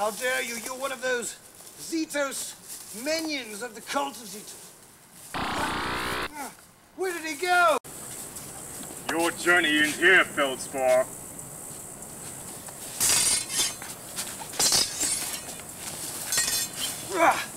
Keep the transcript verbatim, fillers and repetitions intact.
How dare you? You're one of those Zetos minions of the cult of Zetos. Where did he go? Your journey in here, Feldspar. Ah!